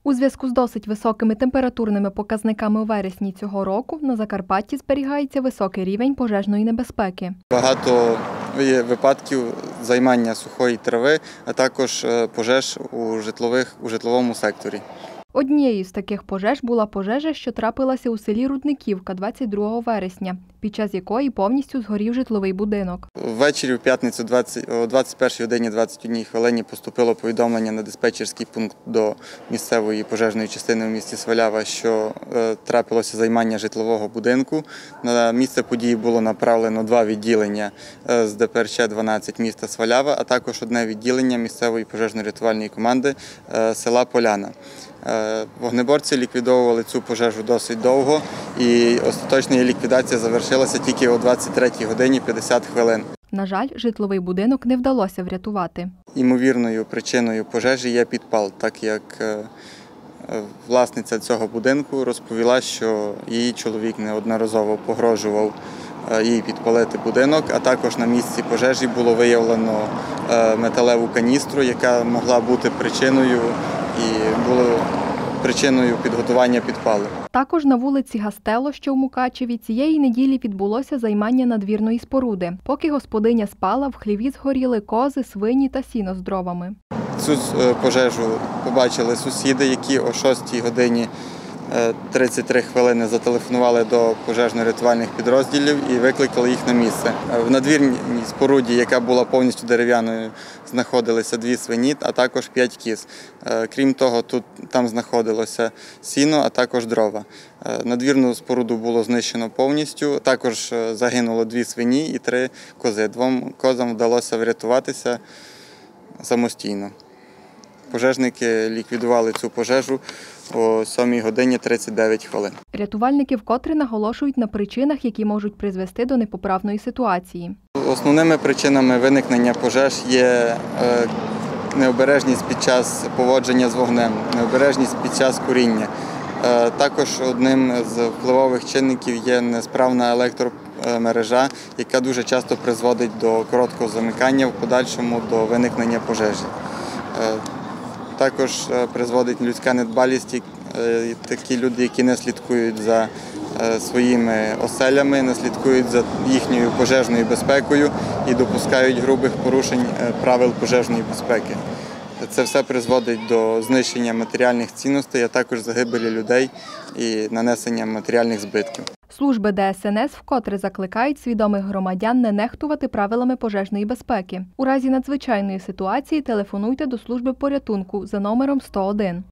У зв'язку з досить високими температурними показниками у вересні цього року на Закарпатті зберігається високий рівень пожежної небезпеки. Багато є випадків займання сухої трави, а також пожеж у житловому секторі. Однією з таких пожеж була пожежа, що трапилася у селі Рудниківка 22 вересня, під час якої повністю згорів житловий будинок. Ввечері в п'ятницю о 21 годині 21 хвилині поступило повідомлення на диспетчерський пункт до місцевої пожежної частини в місті Свалява, що трапилося займання житлового будинку. На місце події було направлено 2 відділення з ДПРЧ-12 міста Свалява, а також одне відділення місцевої пожежно-рятувальної команди села Поляна. Вогнеборці ліквідовували цю пожежу досить довго, і остаточна її ліквідація завершилася тільки о 23 годині 50 хвилин. На жаль, житловий будинок не вдалося врятувати. Ймовірною причиною пожежі є підпал, так як власниця цього будинку розповіла, що її чоловік неодноразово погрожував їй підпалити будинок, а також на місці пожежі було виявлено металеву каністру, яка могла бути причиною підготування підпалу. Також на вулиці Гастело, що в Мукачеві, цієї неділі відбулося займання надвірної споруди. Поки господиня спала, в хліві згоріли кози, свині та сіно з дровами. Цю пожежу побачили сусіди, які о 6 годині 33 хвилини зателефонували до пожежно-рятувальних підрозділів і викликали їх на місце. В надвірній споруді, яка була повністю дерев'яною, знаходилися 2 свині, а також 5 кіз. Крім того, там знаходилося сіно, а також дрова. Надвірну споруду було знищено повністю, також загинуло 2 свині і 3 кози. 2 козам вдалося врятуватися самостійно. Пожежники ліквідували цю пожежу о 7 годині 39 хвилин. Рятувальники вкотре наголошують на причинах, які можуть призвести до непоправної ситуації. Основними причинами виникнення пожеж є необережність під час поводження з вогнем, необережність під час куріння. Також одним з впливових чинників є несправна електромережа, яка дуже часто призводить до короткого замикання, в подальшому до виникнення пожежі. Також призводить людська недбалість, такі люди, які не слідкують за своїми оселями, не слідкують за їхньою пожежною безпекою і допускають грубих порушень правил пожежної безпеки. Це все призводить до знищення матеріальних цінностей, а також загибелі людей і нанесення матеріальних збитків. Служби ДСНС вкотре закликають свідомих громадян не нехтувати правилами пожежної безпеки. У разі надзвичайної ситуації телефонуйте до служби порятунку за номером 101.